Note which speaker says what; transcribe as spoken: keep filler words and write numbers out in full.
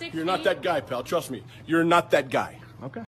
Speaker 1: six
Speaker 2: You're not
Speaker 1: feet.
Speaker 2: that guy, pal. Trust me. You're not that guy.
Speaker 3: Okay.